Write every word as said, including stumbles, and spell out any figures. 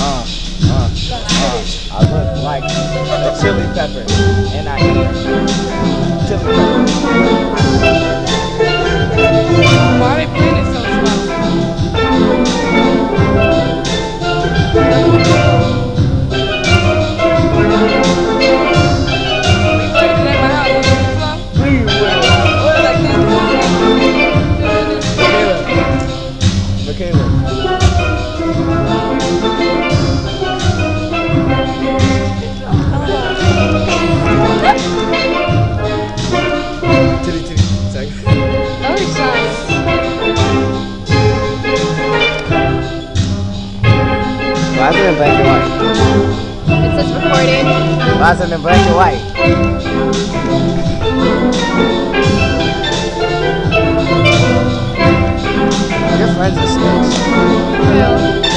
Uh, uh, uh. I look like a chili pepper, and I eat chili pepper. Why are they playing it so slow? We played it at my house. Was it slow? Please wait. Or like this? Makayla. Titty, titty. Sorry. Oh, it's nice. Why is it in black and white? It says recording. Why is it in black and white? Your friends are snakes. Who?